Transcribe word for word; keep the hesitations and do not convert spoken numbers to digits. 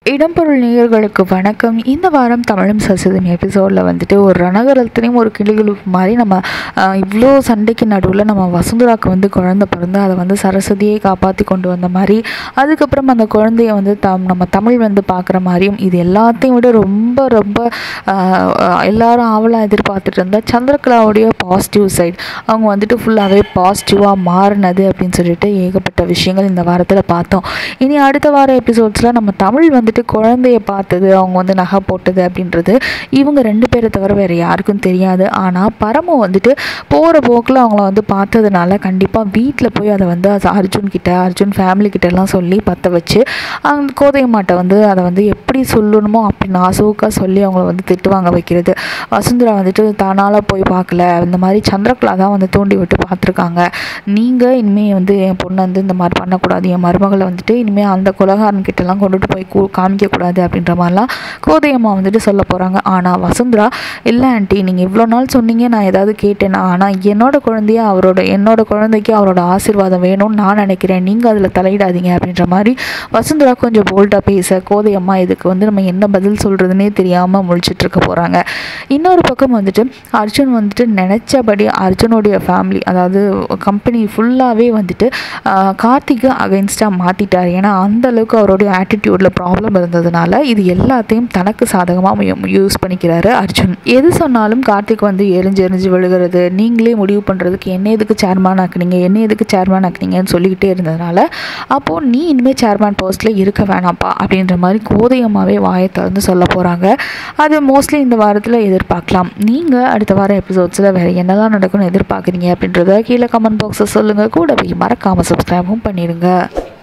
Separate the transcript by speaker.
Speaker 1: இடம்பொருள் நேயர்களுக்கு வணக்கம். இந்த வாரம் தமிழும் சரஸ்வதியும் எபிசோடில் வந்துட்டு ஒரு ரணகரத்துலேயும் ஒரு கிளுகிழுப்பு மாதிரி நம்ம இவ்வளோ சண்டைக்கு நடுவில் நம்ம வசுந்தராவுக்கு வந்து குழந்தை பிறந்து அதை வந்து சரஸ்வதியை காப்பாற்றி கொண்டு வந்த மாதிரி, அதுக்கப்புறம் அந்த குழந்தைய வந்து தம் நம்ம தமிழ் வந்து பார்க்குற மாதிரியும், இது எல்லாத்தையும் விட ரொம்ப ரொம்ப எல்லாரும் ஆவலாக எதிர்பார்த்துட்டு இருந்தால் சந்திரகலாவுடைய பாசிட்டிவ் சைட், அவங்க வந்துட்டு ஃபுல்லாகவே பாசிட்டிவாக மாறினது அப்படின்னு சொல்லிட்டு ஏகப்பட்ட விஷயங்கள் இந்த வாரத்தில் பார்த்தோம். இனி அடுத்த வார எபிசோட்ஸில் நம்ம தமிழ் வந்து குழந்தைய பார்த்தது, அவங்க வந்து நகை போட்டது அப்படின்றது இவங்க ரெண்டு பேரை தவிர வேறு யாருக்கும் தெரியாது. ஆனால் பரமு வந்துட்டு போகிற போக்கில் அவங்கள வந்து பார்த்ததுனால கண்டிப்பாக வீட்டில் போய் அதை வந்து அர்ஜுன் கிட்ட அர்ஜுன் ஃபேமிலி கிட்ட எல்லாம் சொல்லி பற்ற வச்சு அந்த கோதையம்மாட்டை வந்து அதை வந்து எப்படி சொல்லணுமோ அப்படின்னு ஆசூக்காக சொல்லி அவங்கள வந்து திட்டு வாங்க வைக்கிறது. வசுந்தரா வந்துட்டு தானால போய் பார்க்கல, இந்த மாதிரி சந்திரகலா தான் வந்து தூண்டி விட்டு பார்த்துருக்காங்க, நீங்கள் இனிமேல் வந்து என் பொண்ணை வந்து இந்த மாதிரி பண்ணக்கூடாது, என் மருமகளை வந்துட்டு இனிமேல் அந்த கொலகாரன் கிட்டலாம் கொண்டுட்டு போய் காமிக்கக்கூடாது அப்படின்ற மாதிரிலாம் கோதையம்மா வந்துட்டு சொல்ல போகிறாங்க. ஆனால் வசுந்தரா, இல்லை ஆண்டி, நீங்கள் இவ்வளோ நாள் சொன்னீங்க, நான் ஏதாவது கேட்டேன்னா, ஆனால் என்னோட குழந்தைய அவரோட என்னோட குழந்தைக்கு அவரோட ஆசீர்வாதம் வேணும்னு நான் நினைக்கிறேன், நீங்கள் அதில் தலையிடாதீங்க அப்படின்ற மாதிரி வசுந்தரா கொஞ்சம் போல்டாக பேச, கோதையம்மா இதுக்கு வந்து நம்ம என்ன பதில் சொல்கிறதுனே தெரியாமல் முழிச்சிட்டு இருக்க போகிறாங்க. இன்னொரு பக்கம் வந்துட்டு அர்ஜுன் வந்துட்டு நினச்சபடி அர்ஜுனுடைய ஃபேமிலி, அதாவது கம்பெனி ஃபுல்லாகவே வந்துட்டு கார்த்திக்கு அகைன்ஸ்டாக மாற்றிட்டார். ஏன்னா அந்தளவுக்கு அவருடைய ஆட்டிடியூடில் ப்ராப்ளம் இருந்ததுனால இது எல்லாத்தையும் தனக்கு சாதகமாக யூஸ் பண்ணிக்கிறாரு அர்ஜுன். எது சொன்னாலும் கார்த்திக் வந்து எரிஞ்சு எரிஞ்சு விழுகிறது, நீங்களே முடிவு பண்ணுறதுக்கு என்ன எதுக்கு சேர்மேன் ஆக்குனீங்க, என்ன எதுக்கு சேர்மேன் ஆக்குனீங்கன்னு சொல்லிக்கிட்டே இருந்ததுனால, அப்போது நீ இனிமேல் சேர்மேன் போஸ்ட்டில் இருக்க வேணாம்ப்பா அப்படின்ற மாதிரி கோதையம்மாவே வாயை திறந்து சொல்ல போகிறாங்க. அது மோஸ்ட்லி இந்த வாரத்தில் எதிர்பார்க்கலாம். நீங்கள் அடுத்த வாரம் எபிசோட்ஸில் வேறு என்னெல்லாம் நடக்கும்னு எதிர்பார்க்குறீங்க அப்படின்றத கீழே கமெண்ட் பாக்ஸில் சொல்லுங்கள். கூட போய் மறக்காமல் சப்ஸ்கிரைபும் பண்ணிடுங்க.